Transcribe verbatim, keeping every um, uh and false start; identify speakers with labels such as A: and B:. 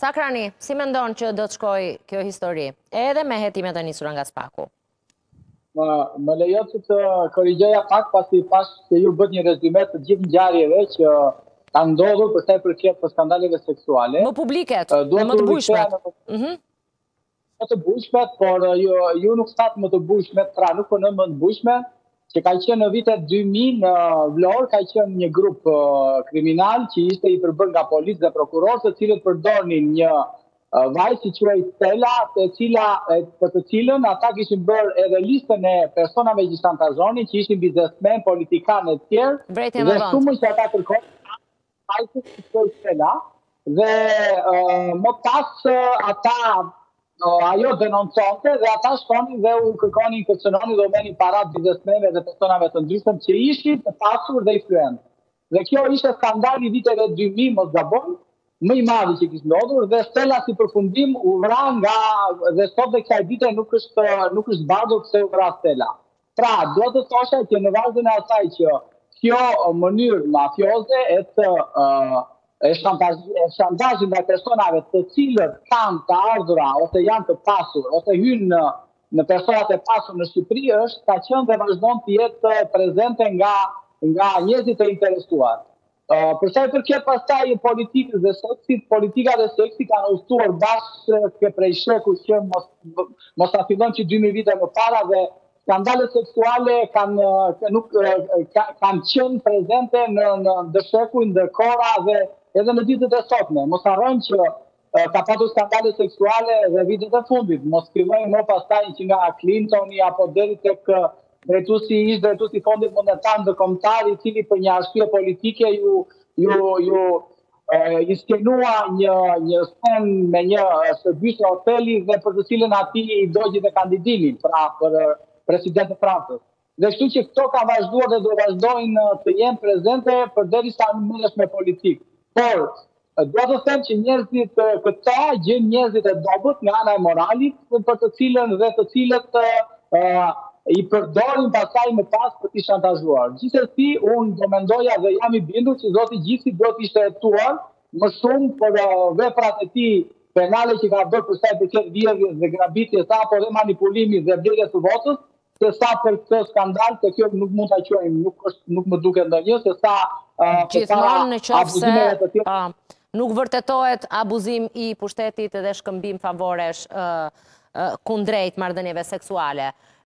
A: Sakrani, si mendon që do të shkoj kjo histori? Edhe me hetimet e nisura nga Spaku.
B: Më lejo që të korrigjoja pak pasi pas se ju bët një rezume të gjithë ngjarjeve që kanë ndodhur për sa i përket për skandaleve seksuale.
A: Më publiket, dhe më të bujshmet.
B: Më të bujshmet, por ju, ju nuk thatë më të bujshmet, pra nuk për në më të bujshme, që ka qenë në vitet dy mijë në Vlorë, ka qenë një grup uh, kriminal që ishte i përbër nga policë dhe prokurorë, të cilët përdornin një uh, vajzë si quaj Stella, të cila, për të cilën ata kishin bërë edhe listën e personave që shantazhonin, që ishin biznesmen, politikanë e tjerë, dhe shumë që ata kërkojnë vajzë si quaj Stella, dhe uh, më pas uh, ata ajo denonconte dhe ata shkonin dhe u kërkonin kërcënonin dhe u merrnin para biznesmenëve dhe personave të ndryshëm që ishin të pasur dhe influent. Dhe kjo ishte skandali viteve dy mijë, mos gaboj, më i madh që kishte ndodhur dhe Stella si përfundim u vra nga dhe sot dhe kësaj dite nuk është nuk është zbardhur pse u vra Stella. Pra, do të thosha që në bazën e asaj që kjo mënyrë mafioze e të uh, e shantazhin nga personave të cilët kanë të ardhura ose janë të pasur ose hynë në, në personat e pasur në Shqipëri është ka qenë dhe vazhdon të jetë prezente nga, nga njerëzit e interesuar. Uh, përsa i përket pastaj politikës dhe seksit, politika dhe seksi kanë udhëtuar bashkë prej sheku që mos, mos ta fillon që dy mijë vite më para dhe skandalet seksuale kanë, nuk, kanë qenë prezente në, në dëshekuj, në kora dhe edhe në ditët e sotme. Mos harrojmë që uh, ka patur skandale seksuale dhe vitet e fundit. Mos fillojmë më pastaj që nga Clintoni apo deri tek drejtuesi ish drejtuesi i Fondit Monetar Ndërkombëtar, i cili për një arsye politike ju ju ju uh, i skenua një një sken me një shërbim në hoteli dhe për të cilën ati i dogji dhe kandidimin pra për uh, president të Francës. Dhe kështu që këto ka vazhduar dhe do vazhdojnë të jenë prezente përderisa merresh me politikë. Por, do të them që njerëzit këta gjën njerëzit e dobët nga ana e moralit për të cilën dhe të cilët uh, i përdorin pastaj më pas për t'i shantazhuar. Gjithsesi, unë do mendoja dhe jam i bindur që Zoti Gjiksi do të ishte hetuar më shumë për uh, veprat e tij penale që ka bërë për sa i përket vjedhjes dhe grabitjes apo dhe manipulimit dhe blerjes së votës, se sa për këtë skandal, të kjo nuk mund ta quajmë, nuk është nuk më duket ndonjë, se sa uh,
A: gjithmonë në qoftë se uh, nuk vërtetohet abuzim i pushtetit edhe shkëmbim favoresh uh, uh, kundrejt marrëdhënieve seksuale.